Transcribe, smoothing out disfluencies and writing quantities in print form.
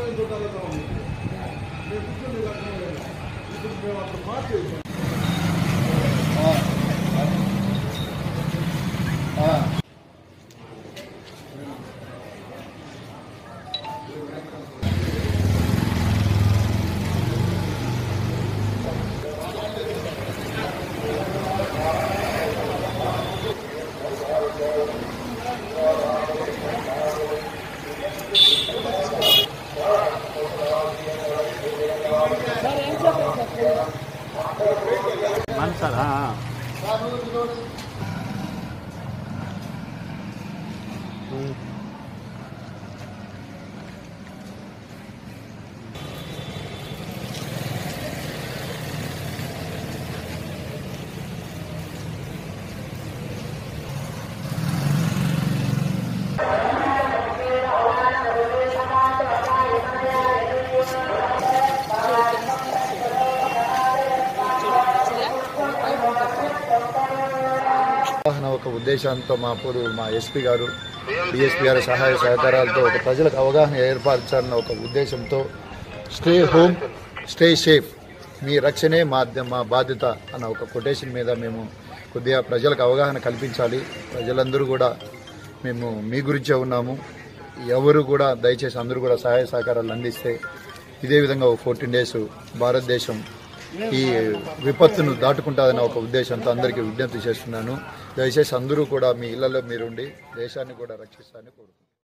ఒక ఉద్దేశంతో మా ఎస్పీ గారు డిఎస్పీ గారి సహాయ సహకారాలతో ఒక ప్రజలకు అవగాహన ఏర్పరచాలన్న ఒక ఉద్దేశంతో స్టే హోమ్ స్టే సేఫ్, మీ రక్షణే మా బాధ్యత అన్న ఒక కొటేషన్ మీద మేము కొద్దిగా ప్రజలకు అవగాహన కల్పించాలి. ప్రజలందరూ కూడా మేము మీ గురించే ఉన్నాము, ఎవరు కూడా దయచేసి అందరూ కూడా సహాయ సహకారాలు అందిస్తే ఇదే విధంగా ఒక 14 days భారతదేశం ఈ విపత్తును దాటుకుంటుందన్న ఒక ఉద్దేశంతో అందరికీ విజ్ఞప్తి చేస్తున్నాను. దయచేసి అందరూ కూడా మీ ఇళ్లలో మీరుండి దేశాన్ని కూడా రక్షిస్తారని కోరుకుంటున్నాను.